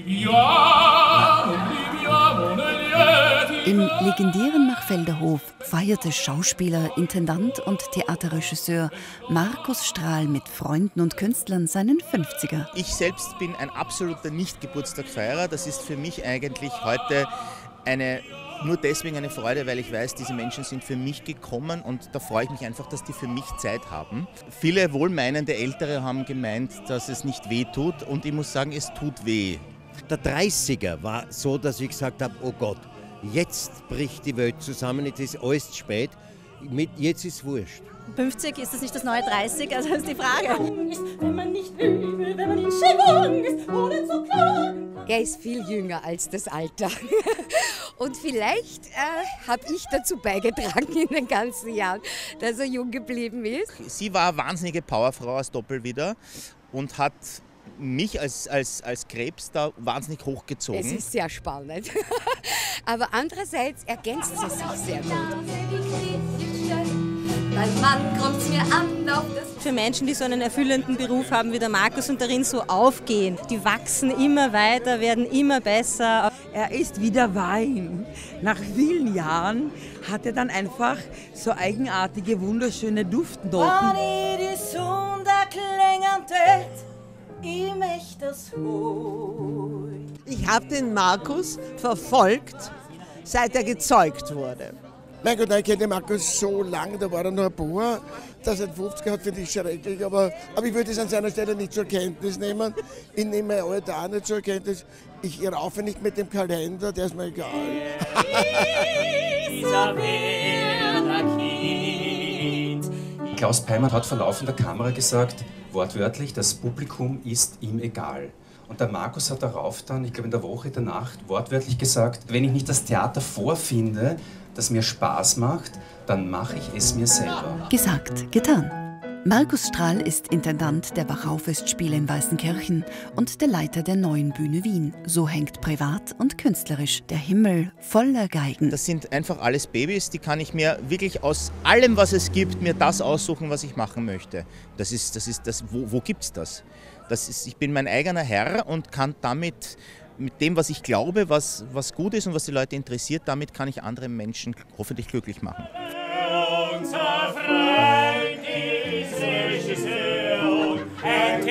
Im legendären Machfelder Hof feierte Schauspieler, Intendant und Theaterregisseur Markus Strahl mit Freunden und Künstlern seinen 50er. Ich selbst bin ein absoluter Nicht-Geburtstagfeierer. Das ist für mich eigentlich heute nur deswegen eine Freude, weil ich weiß, diese Menschen sind für mich gekommen und da freue ich mich einfach, dass die für mich Zeit haben. Viele wohlmeinende Ältere haben gemeint, dass es nicht weh tut und ich muss sagen, es tut weh. Der 30er war so, dass ich gesagt habe, oh Gott, jetzt bricht die Welt zusammen, jetzt ist alles zu spät, jetzt ist es wurscht. 50, ist das nicht das neue 30? Also ist die Frage. Wenn man nicht will, wenn man in Stimmung ist, ohne zu klagen. Er ist viel jünger als das Alter. Und vielleicht habe ich dazu beigetragen in den ganzen Jahren, dass er jung geblieben ist. Sie war eine wahnsinnige Powerfrau als Doppelwidder und hat mich als Krebs da wahnsinnig hochgezogen. Es ist sehr spannend. Aber andererseits ergänzt sie sich sehr gut. Mein Mann kommt's mir an auf das. Für Menschen, die so einen erfüllenden Beruf haben wie der Markus und darin so aufgehen, die wachsen immer weiter, werden immer besser. Er ist wie der Wein. Nach vielen Jahren hat er dann einfach so eigenartige, wunderschöne Duftnoten. Ich habe den Markus verfolgt, seit er gezeugt wurde. Mein Gott, ich kenne den Markus so lange, da war er noch ein Bauer, dass er 50 hat, finde ich schrecklich, aber ich würde es an seiner Stelle nicht zur Kenntnis nehmen. Ich nehme mein Alter auch nicht zur Kenntnis. Ich raufe nicht mit dem Kalender, der ist mir egal. Klaus Peimann hat vor laufender Kamera gesagt, wortwörtlich, das Publikum ist ihm egal. Und der Markus hat darauf dann, ich glaube in der Woche danach, wortwörtlich gesagt, wenn ich nicht das Theater vorfinde, das mir Spaß macht, dann mache ich es mir selber. Gesagt, getan. Markus Strahl ist Intendant der Wachau-Festspiele in Weißenkirchen und der Leiter der Neuen Bühne Wien. So hängt privat und künstlerisch der Himmel voller Geigen. Das sind einfach alles Babys, die kann ich mir wirklich aus allem, was es gibt, mir das aussuchen, was ich machen möchte. Wo gibt's das? Ich bin mein eigener Herr und kann damit, mit dem, was ich glaube, was gut ist und was die Leute interessiert, damit kann ich andere Menschen hoffentlich glücklich machen. Unser Freund ist Regisseur und ein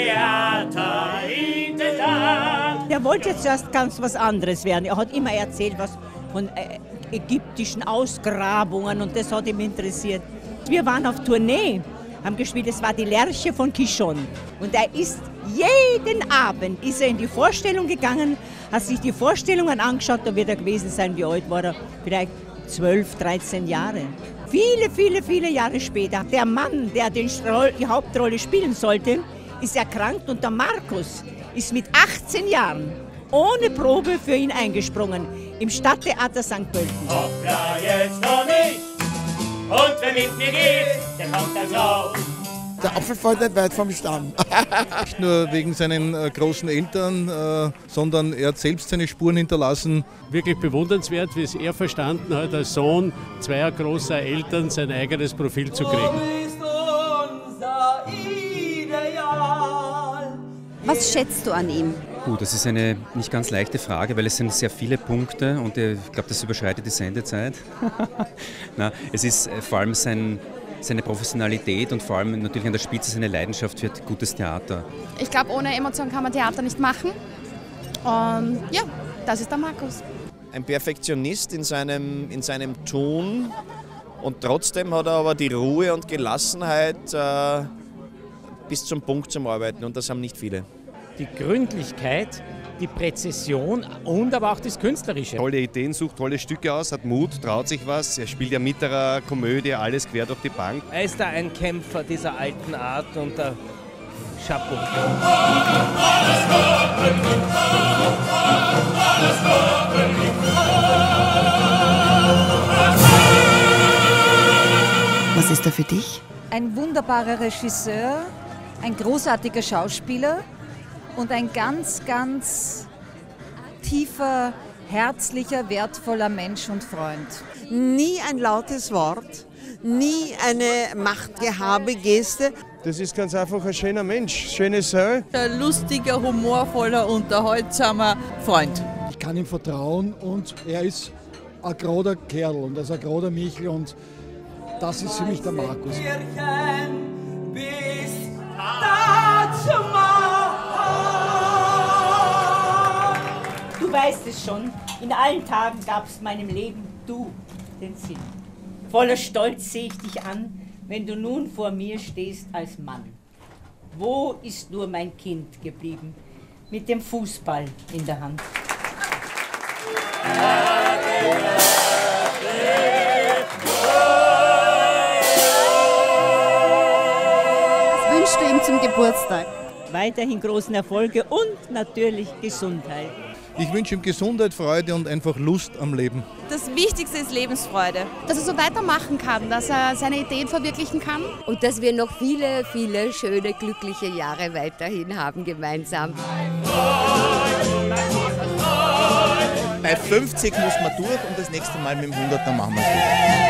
Theaterintendant. Er wollte jetzt erst ganz was anderes werden. Er hat immer erzählt, was von ägyptischen Ausgrabungen und das hat ihn interessiert. Wir waren auf Tournee, haben gespielt, es war die Lerche von Quichon. Und er ist jeden Abend in die Vorstellung gegangen, hat sich die Vorstellungen angeschaut, da wird er gewesen sein, wie alt war er, vielleicht 12, 13 Jahre. Viele Jahre später, der Mann, der die Hauptrolle spielen sollte, ist erkrankt und der Markus ist mit 18 Jahren ohne Probe für ihn eingesprungen im Stadttheater St. Pölten. Hoppla, jetzt komm ich und wer mit mir geht, der kommt als Lauf. Der Apfel fällt nicht weit vom Stamm. Nicht nur wegen seinen großen Eltern, sondern er hat selbst seine Spuren hinterlassen. Wirklich bewundernswert, wie es er verstanden hat, als Sohn zweier großer Eltern sein eigenes Profil zu kriegen. Was schätzt du an ihm? Das ist eine nicht ganz leichte Frage, weil es sind sehr viele Punkte und ich glaube, das überschreitet die Sendezeit. Es ist vor allem seine Professionalität und vor allem natürlich an der Spitze seine Leidenschaft für gutes Theater. Ich glaube, ohne Emotion kann man Theater nicht machen. Und ja, das ist der Markus. Ein Perfektionist in seinem Tun und trotzdem hat er aber die Ruhe und Gelassenheit bis zum Punkt zum Arbeiten und das haben nicht viele. Die Gründlichkeit, die Präzision und aber auch das Künstlerische. Tolle Ideen, sucht tolle Stücke aus, hat Mut, traut sich was. Er spielt ja mit der Komödie alles quer durch die Bank. Er ist da ein Kämpfer dieser alten Art und der Chapeau. Was ist er für dich? Ein wunderbarer Regisseur, ein großartiger Schauspieler und ein ganz, ganz tiefer, herzlicher, wertvoller Mensch und Freund. Nie ein lautes Wort, nie eine Machtgehabe-Geste. Das ist ganz einfach ein schöner Mensch, schöne Seele. Ein lustiger, humorvoller, unterhaltsamer Freund. Ich kann ihm vertrauen und er ist ein gerader Kerl und er ist ein gerader Michel und das ist für mich der Markus. Du weißt es schon, in allen Tagen gab es meinem Leben du den Sinn. Voller Stolz sehe ich dich an, wenn du nun vor mir stehst als Mann. Wo ist nur mein Kind geblieben, mit dem Fußball in der Hand? Was wünschst du ihm zum Geburtstag? Weiterhin großen Erfolge und natürlich Gesundheit. Ich wünsche ihm Gesundheit, Freude und einfach Lust am Leben. Das Wichtigste ist Lebensfreude. Dass er so weitermachen kann, dass er seine Ideen verwirklichen kann. Und dass wir noch viele, viele schöne, glückliche Jahre weiterhin haben gemeinsam. Bei 50 muss man durch und das nächste Mal mit dem 100er machen wir es wieder.